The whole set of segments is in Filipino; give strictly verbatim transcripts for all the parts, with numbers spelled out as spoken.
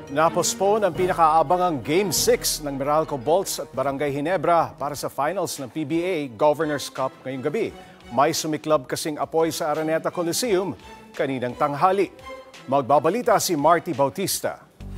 Napospone ang pinakaabangang Game six ng Meralco Bolts at Barangay Ginebra para sa finals ng P B A Governors Cup ngayong gabi. May sumiklab kasing apoy sa Araneta Coliseum kaninang tanghali. Magbabalita si Marty Bautista.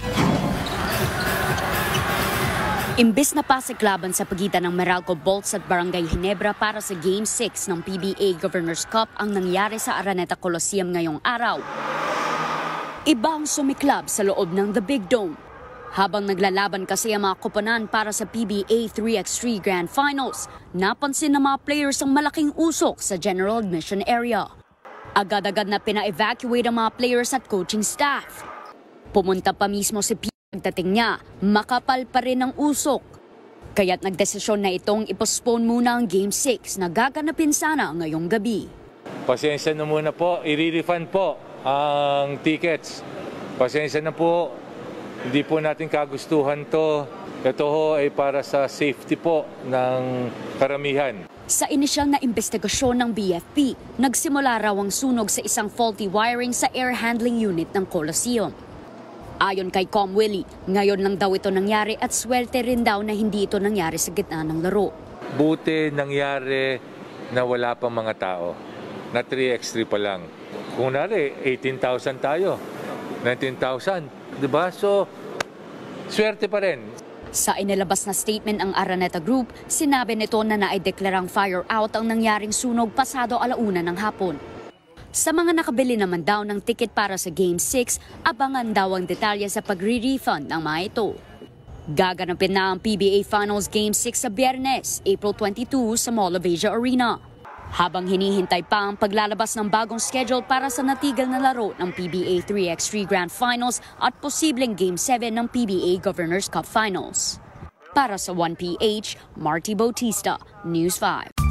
Imbes na pasiklaban sa pagitan ng Meralco Bolts at Barangay Ginebra para sa Game six ng P B A Governors Cup ang nangyari sa Araneta Coliseum ngayong araw. Iba ang sumiklab sa loob ng The Big Dome. Habang naglalaban kasi ang mga koponan para sa P B A three by three Grand Finals, napansin ng mga players ang malaking usok sa general admission area. Agad-agad na pina-evacuate ang mga players at coaching staff. Pumunta pa mismo si P. Pagdating niya, makapal pa rin ang usok. Kaya't nagdesisyon na itong ipostpone muna ang Game six na gaganapin sana ngayong gabi. Pasensya na muna po, i-refund po ang tickets. Pasensya na po, hindi po natin kagustuhan to. Ito ho ay para sa safety po ng karamihan. Sa inisyal na investigasyon ng B F P, nagsimula raw ang sunog sa isang faulty wiring sa air handling unit ng Coliseum. Ayon kay Com Willie, ngayon lang daw ito nangyari at swerte rin daw na hindi ito nangyari sa gitna ng laro. Buti nangyari na wala pang mga tao, na three by three pa lang. Kung nari, eighteen thousand tayo, nineteen thousand, di ba? So, swerte pa rin. Sa inilabas na statement ang Araneta Group, sinabi nito na naideklarang fire out ang nangyaring sunog pasado alauna ng hapon. Sa mga nakabili naman daw ng ticket para sa Game six, abangan daw ang detalye sa pagre-refund ng mga ito. Gaganapin na ang P B A Finals Game six sa Biyernes, April twenty-two sa Mall of Asia Arena. Habang hinihintay pa ang paglalabas ng bagong schedule para sa natigil na laro ng P B A three by three Grand Finals at posibleng Game seven ng P B A Governors Cup Finals. Para sa one P H, Marty Bautista, News five.